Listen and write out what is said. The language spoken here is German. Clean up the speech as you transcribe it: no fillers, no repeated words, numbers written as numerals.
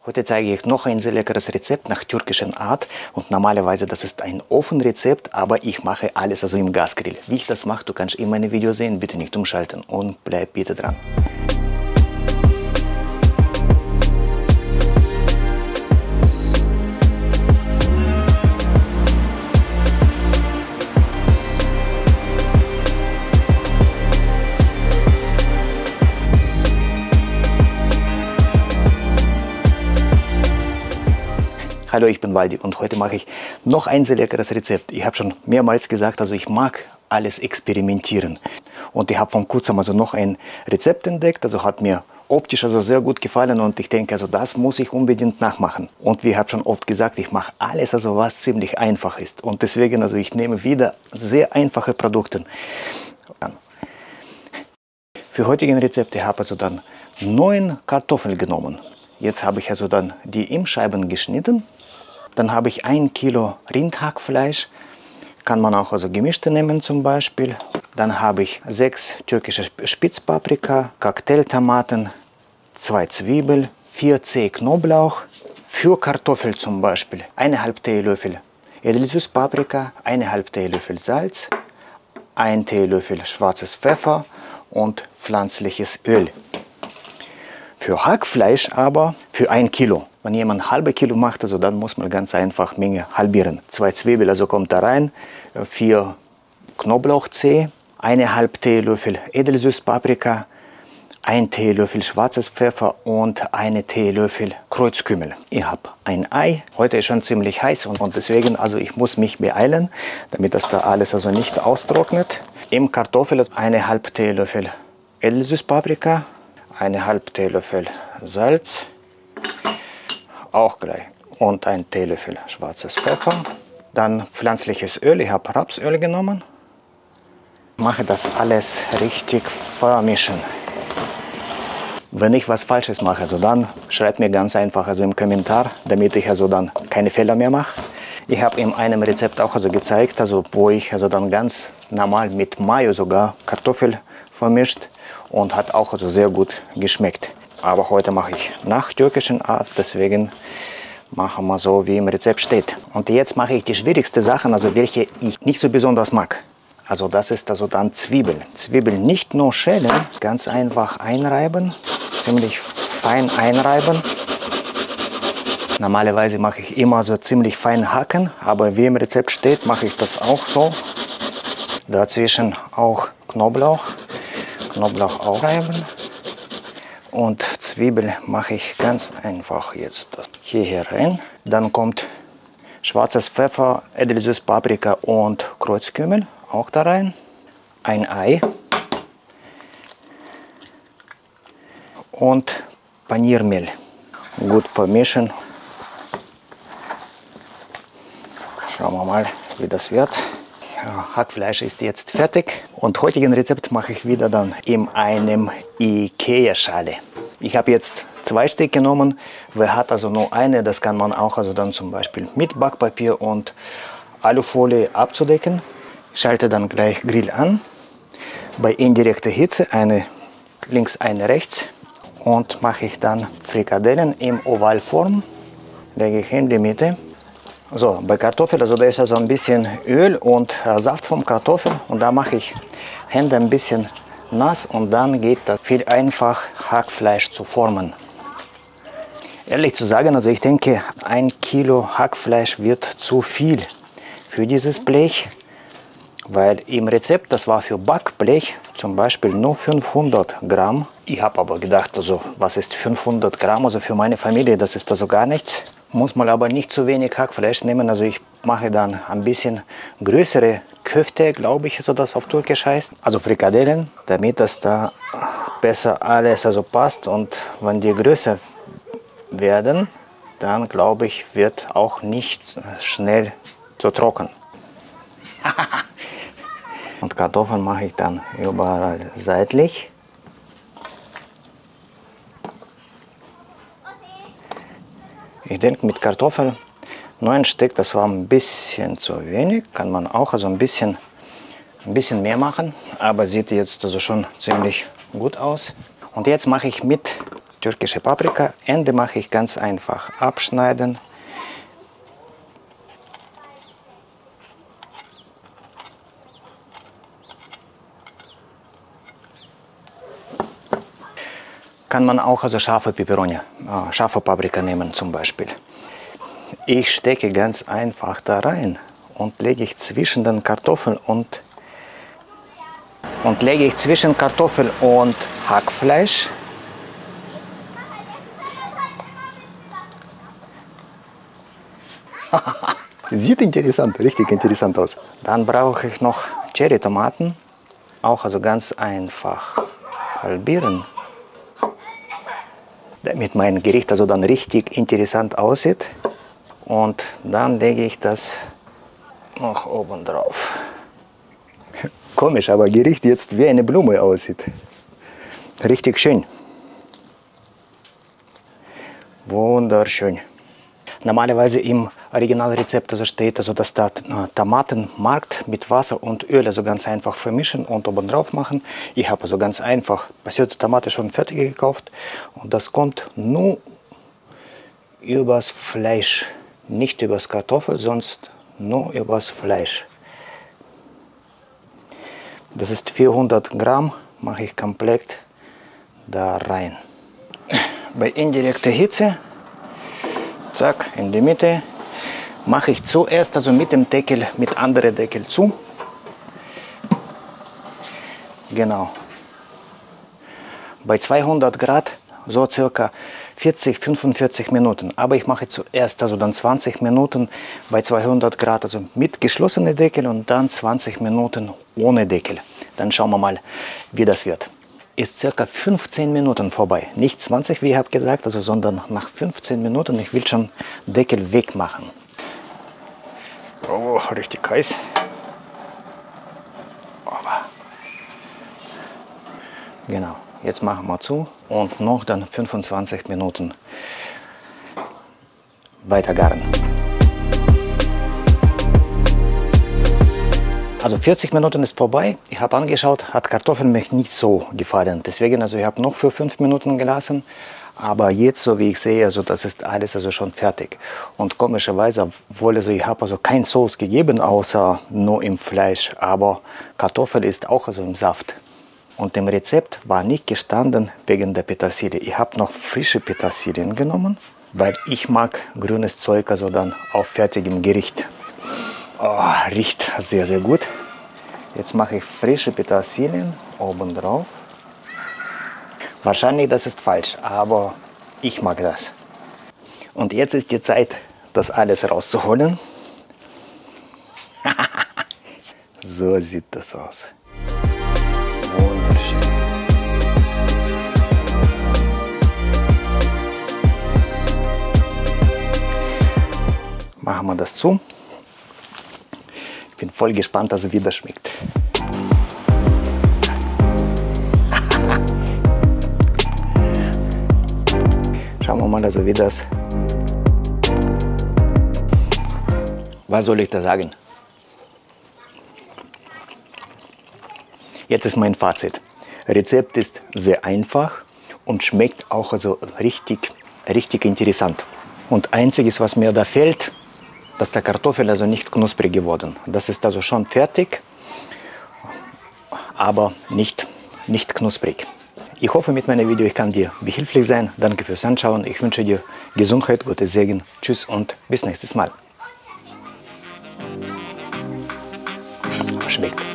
Heute zeige ich noch ein sehr leckeres Rezept nach türkischer Art und normalerweise das ist ein Ofenrezept, aber ich mache alles also im Gasgrill. Wie ich das mache, du kannst in meine Videos sehen, bitte nicht umschalten und bleib bitte dran. Hallo, ich bin Waldi und heute mache ich noch ein sehr leckeres Rezept. Ich habe schon mehrmals gesagt, also ich mag alles experimentieren. Und ich habe vor kurzem also noch ein Rezept entdeckt, also hat mir optisch also sehr gut gefallen und ich denke, also das muss ich unbedingt nachmachen. Und wie ich habe schon oft gesagt, ich mache alles, also was ziemlich einfach ist. Und deswegen, also ich nehme wieder sehr einfache Produkte. Für heutigen Rezept habe ich also dann 9 Kartoffeln genommen. Jetzt habe ich also dann die in Scheiben geschnitten. Dann habe ich 1 Kilo Rindhackfleisch, kann man auch also gemischte nehmen zum Beispiel. Dann habe ich 6 türkische Spitzpaprika, Cocktailtomaten, 2 Zwiebeln, 4 Zeh Knoblauch. Für Kartoffel zum Beispiel 1,5 Teelöffel Edelsüßpaprika, 1,5 Teelöffel Salz, 1 Teelöffel schwarzes Pfeffer und pflanzliches Öl. Für Hackfleisch aber für 1 Kilo. Wenn jemand halbe Kilo macht, also dann muss man ganz einfach Menge halbieren. 2 Zwiebeln, also kommt da rein, 4 Knoblauchzehe, 1,5 Teelöffel Edelsüßpaprika, 1 Teelöffel schwarzes Pfeffer und 1 Teelöffel Kreuzkümmel. Ich habe ein Ei. Heute ist schon ziemlich heiß und deswegen, also ich muss mich beeilen, damit das da alles also nicht austrocknet. Im Kartoffel 1,5 Teelöffel Edelsüßpaprika, 1,5 Teelöffel Salz, auch gleich, und 1 Teelöffel schwarzes Pfeffer. Dann pflanzliches Öl, ich habe Rapsöl genommen. Mache das alles richtig vermischen. Wenn ich was Falsches mache, also dann schreibt mir ganz einfach also im Kommentar, damit ich also dann keine Fehler mehr mache. Ich habe in einem Rezept auch also gezeigt, also wo ich also dann ganz normal mit Mayo sogar Kartoffel vermischt und hat auch also sehr gut geschmeckt. Aber heute mache ich nach türkischer Art, deswegen machen wir so, wie im Rezept steht. Und jetzt mache ich die schwierigste Sachen, also welche ich nicht so besonders mag. Also das ist also dann Zwiebeln. Zwiebeln nicht nur schälen, ganz einfach einreiben, ziemlich fein einreiben. Normalerweise mache ich immer so ziemlich fein hacken, aber wie im Rezept steht, mache ich das auch so. Dazwischen auch Knoblauch auch reiben. Und Zwiebel mache ich ganz einfach jetzt hier rein. Dann kommt schwarzes Pfeffer, Edelsüßpaprika und Kreuzkümmel auch da rein. Ein Ei und Paniermehl. Gut vermischen. Schauen wir mal, wie das wird. Ja, Hackfleisch ist jetzt fertig und heutigen Rezept mache ich wieder dann in einem Ikea-Schale. Ich habe jetzt 2 Stück genommen. Wer hat also nur eine, das kann man auch also dann zum Beispiel mit Backpapier und Alufolie abzudecken. Ich schalte dann gleich Grill an. Bei indirekter Hitze eine links, eine rechts und mache ich dann Frikadellen in Ovalform. Lege ich in die Mitte. So, bei Kartoffeln, also da ist also ein bisschen Öl und Saft vom Kartoffel und da mache ich Hände ein bisschen nass und dann geht das viel einfach Hackfleisch zu formen. Ehrlich zu sagen, also ich denke 1 Kilo Hackfleisch wird zu viel für dieses Blech, weil im Rezept, das war für Backblech, zum Beispiel nur 500 Gramm. Ich habe aber gedacht, also was ist 500 Gramm, also für meine Familie, das ist also gar nichts. Muss man aber nicht zu wenig Hackfleisch nehmen, also ich mache dann ein bisschen größere Köfte, glaube ich, so das auf Türkisch heißt. Also Frikadellen, damit das da besser alles also passt und wenn die größer werden, dann glaube ich, wird auch nicht schnell zu trocken. Und Kartoffeln mache ich dann überall seitlich. Ich denke, mit Kartoffeln 9 Stück, das war ein bisschen zu wenig. Kann man auch also ein bisschen mehr machen, aber sieht jetzt also schon ziemlich gut aus. Und jetzt mache ich mit türkische Paprika. Ende mache ich ganz einfach. Abschneiden. Kann man auch also scharfe Peperoni, scharfe Paprika nehmen zum Beispiel. Ich stecke ganz einfach da rein und lege ich zwischen den Kartoffeln und Hackfleisch. Sieht interessant, richtig interessant aus. Dann brauche ich noch Cherry-Tomaten, auch also ganz einfach halbieren, damit mein Gericht also dann richtig interessant aussieht. Und dann lege ich das noch oben drauf. Komisch, aber Gericht jetzt wie eine Blume aussieht. Richtig schön. Wunderschön. Normalerweise im Originalrezept also steht, also dass da Tomatenmark mit Wasser und Öl also ganz einfach vermischen und oben drauf machen. Ich habe also ganz einfach passierte Tomate schon fertig gekauft und das kommt nur übers Fleisch, nicht übers Kartoffel, sonst nur übers Fleisch. Das ist 400 Gramm, mache ich komplett da rein. Bei indirekter Hitze, zack, in die Mitte, mache ich zuerst also mit dem Deckel, mit anderen Deckel zu. Genau. Bei 200 Grad so circa 40-45 Minuten. Aber ich mache zuerst also dann 20 Minuten bei 200 Grad, also mit geschlossenem Deckel und dann 20 Minuten ohne Deckel. Dann schauen wir mal, wie das wird. Ist circa 15 Minuten vorbei. Nicht 20, wie ich habe gesagt, also, sondern nach 15 Minuten. Ich will schon Deckel wegmachen. Oh, richtig heiß. Aber genau, jetzt machen wir zu und noch dann 25 Minuten weiter garen. Also 40 Minuten ist vorbei. Ich habe angeschaut, hat Kartoffeln mir nicht so gefallen. Deswegen, also ich habe noch für 5 Minuten gelassen. Aber jetzt, so wie ich sehe, also das ist alles also schon fertig. Und komischerweise, obwohl also ich habe also kein Sauce gegeben, außer nur im Fleisch. Aber Kartoffel ist auch also im Saft. Und im Rezept war nicht gestanden wegen der Petersilie. Ich habe noch frische Petersilien genommen, weil ich mag grünes Zeug also dann auf fertigem Gericht. Oh, riecht sehr, sehr gut. Jetzt mache ich frische Petersilien oben drauf. Wahrscheinlich das ist falsch, aber ich mag das. Und jetzt ist die Zeit, das alles rauszuholen. So sieht das aus. Wunderschön. Machen wir das zu. Ich bin voll gespannt, also wie das schmeckt. Schauen wir mal, also wie das. Was soll ich da sagen? Jetzt ist mein Fazit. Rezept ist sehr einfach und schmeckt auch also richtig interessant. Und einziges, was mir da fehlt, dass der Kartoffel also nicht knusprig geworden. Das ist also schon fertig, aber nicht knusprig. Ich hoffe, mit meinem Video ich kann dir behilflich sein. Danke fürs Anschauen. Ich wünsche dir Gesundheit, Gottes Segen. Tschüss und bis nächstes Mal. Schmeckt.